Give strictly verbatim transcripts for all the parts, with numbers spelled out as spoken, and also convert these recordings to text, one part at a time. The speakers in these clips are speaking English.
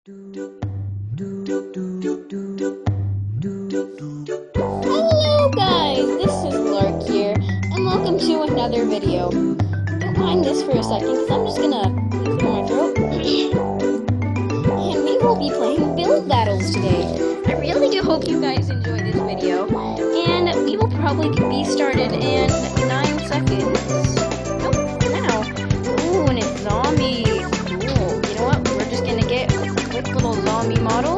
Hello guys, this is Lark here, and welcome to another video. Don't mind this for a second, because I'm just gonna clear my throat. And we will be playing build battles today. I really do hope you guys enjoy this video, and we will probably be started in nine seconds. Nope, now. Ooh, and it's zombies. Cool. You know what? We're just gonna get a quick little zombie model.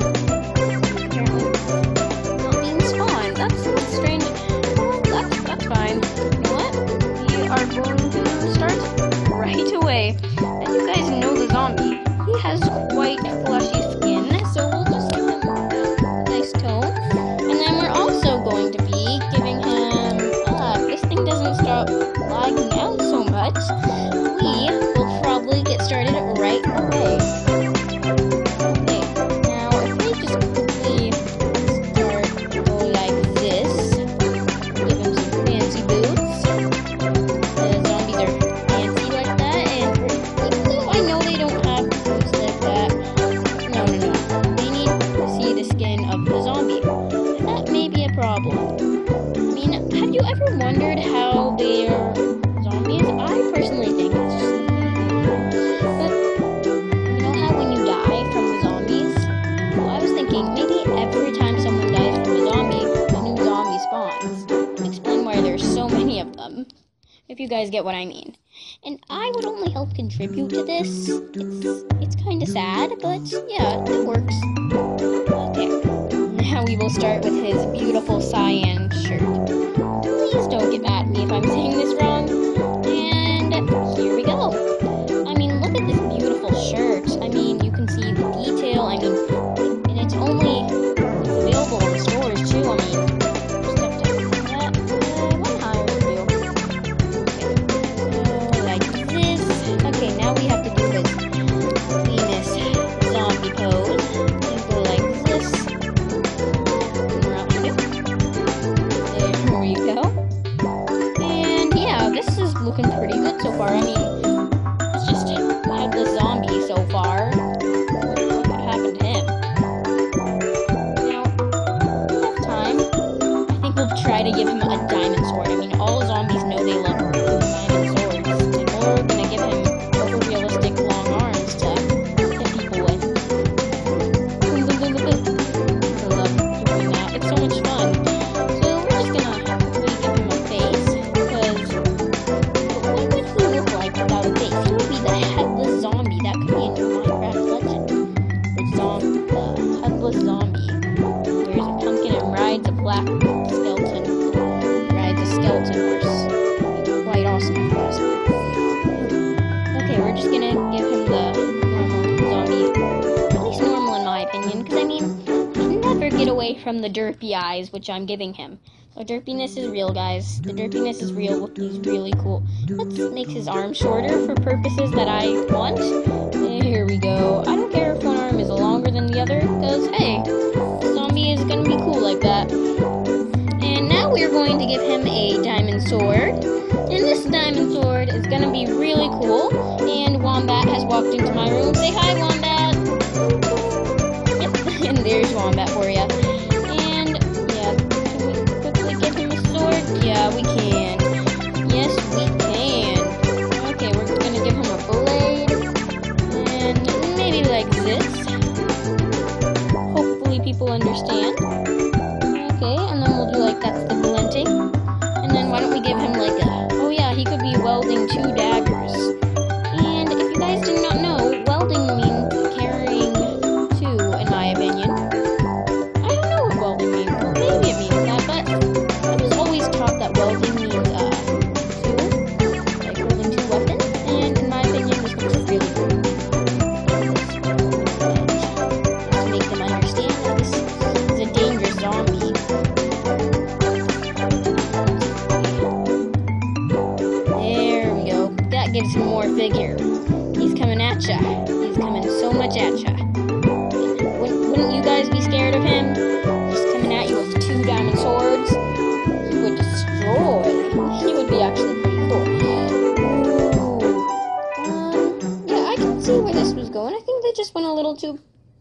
That's, that's strange. Well, that's, that's fine. You know what? We are going to start right away. And you guys know the zombie. He has quite fleshy skin, so we'll just give him a nice tone. And then we're also going to be giving him... Ah, if this thing doesn't stop lagging out so much, we will probably get started right away. Wondered how they are zombies? I personally think it's just but you know how when you die from the zombies? Well, I was thinking maybe every time someone dies from a zombie, a new zombie spawns. Explain why there's so many of them, if you guys get what I mean. And I would only help contribute to this. It's it's kinda sad, but yeah, it works. Okay. Now we will start with his beautiful cyan shirt. Please don't get mad at me if I'm saying this wrong. And here we go. I mean, look at this beautiful shirt. I mean, you can see the detail. I mean, and it's only available in stores too. I mean, just have to do that. Uh, one higher to do. Okay. So, like this. Okay, now we have to do this famous zombie pose. And go like this. There we go. Looking pretty good so far. I mean, it's just a headless zombie so far. What could happen to him? Now, we have time. I think we'll try to give him a diamond sword. I mean, all zombies know they love diamond swords. And we're gonna give him over realistic long arms to hit people with. Boom, boom, boom, boom, boom. I love doing that. It's so much fun. So we're just gonna hopefully give him a face. Zombie. There's a pumpkin and rides a black skeleton. Rides a skeleton horse. It's quite awesome, if you ask me. Okay, we're just gonna give him the normal zombie. At least normal in my opinion, because I mean, you never get away from the derpy eyes, which I'm giving him. The derpiness is real, guys. The derpiness is real. He's really cool. Let's make his arm shorter for purposes that I want. Here we go. I don't care if one arm is longer than the other, because, hey, the zombie is going to be cool like that. And now we're going to give him a diamond sword. And this diamond sword is going to be really cool. And Wombat has walked into my room. Say hi, Wombat. Yep, and there's Wombat for you. And, yeah, can we quickly give him a sword? Yeah, we can. Yes, we can. Okay, we're going to give him a blade. Like this. Hopefully people understand. Okay, and then we'll do like that's the glinting. And then why don't we give him like a... Oh yeah, he could be welding two daggers. And if you guys do not know, welding means carrying two, in my opinion. I don't know what welding means. Well, maybe it means that, but I was always taught that welding means uh, two. Like holding two weapons. And in my opinion, this looks really cool. Make them understand that this is a dangerous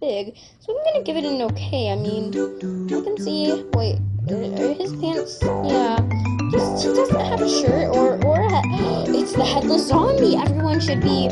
big, so I'm gonna give it an okay. I mean, I can see. Wait, are his pants? Yeah, He's, he doesn't have a shirt or or a head. It's the headless zombie. Everyone should be.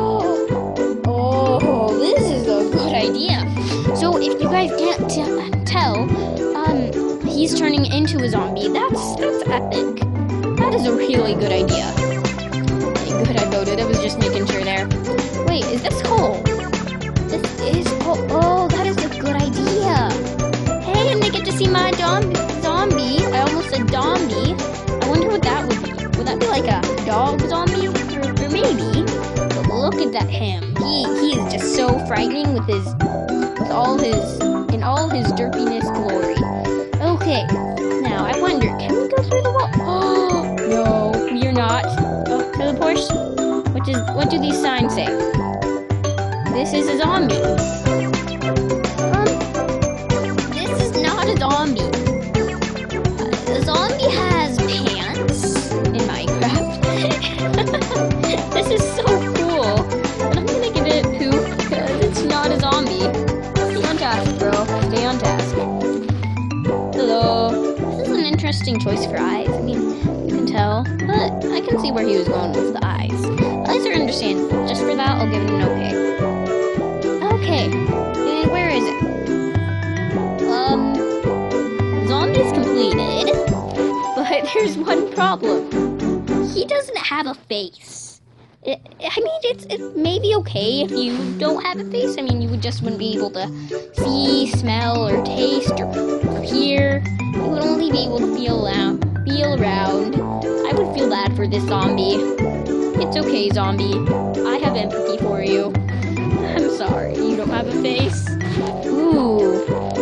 Oh, this is a good idea. So if you guys can't t- tell, um, he's turning into a zombie. That's that's epic. That is a really good idea. Good, I voted. I was just making sure there. Wait, is this Cole? This is Cole. Oh, that is a good idea. Hey, and they get to see my dom- zombie. I almost said zombie. I wonder what that would be. Would that be like a dog zombie? Or, or maybe. But look at that him. He he is just so frightening with his, with all his, in all his derpiness glory. Okay, now I wonder, can we go through the wall? Oh, no, we're not. Oh, teleport? What is, what do these signs say? This is a zombie. Um, this is not a zombie. Uh, a zombie has pants in Minecraft. This is so cool. But I'm gonna give it poop because it's not a zombie. Stay on task, bro. Stay on task. Hello. This is an interesting choice for eyes. I mean, you can tell, but I can see where he was going with the eyes. Eyes are understandable. Just for that, I'll give it an okay. Okay. And where is it? Um, zombies completed. But there's one problem. He doesn't have a face. It, I mean, it's it may be okay if you don't have a face. I mean, you would just wouldn't be able to see, smell, or taste, or, or hear. You would only be able to feel around. Feel around. I would feel bad for this zombie. It's okay, zombie. I have empathy for you. I'm sorry, you don't have a face. Ooh.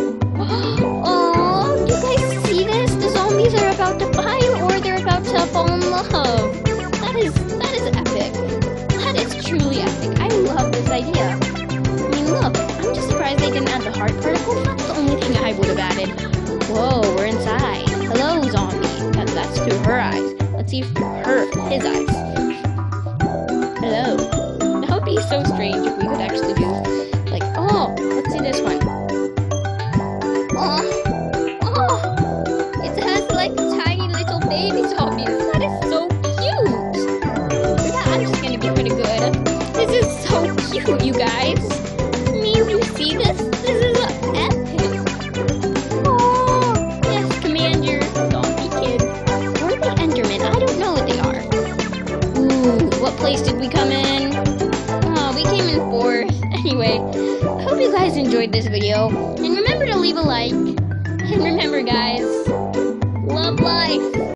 Oh, you guys see this? The zombies are about to fight, or they're about to fall in love. That is that is epic. That is truly epic. I love this idea. I mean, look, I'm just surprised they didn't add the heart particle. That's the only thing I would have added. Whoa, we're inside. Hello, zombie. That, that's through her eyes. Let's see through her, his eyes. Hello. That would be so strange if we could actually do, like, oh, let's see this one. Oh, oh, it has like tiny little baby zombies. That is so cute. For that, I'm just gonna be pretty good. This is so cute, you guys. I mean, you see this? This is epic. Oh, yes, command your zombie kid. Or the Enderman. I don't know what they are. Ooh, what place did we come in? Oh, we came in fourth. Anyway, I hope you guys enjoyed this video. And remember to leave a like. And remember, guys, love life.